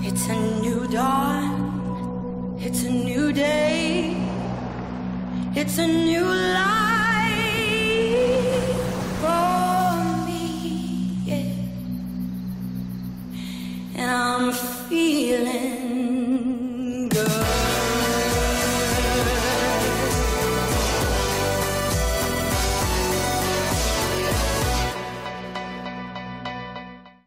It's a new dawn, it's a new day, it's a new life for me, yeah. And I'm feeling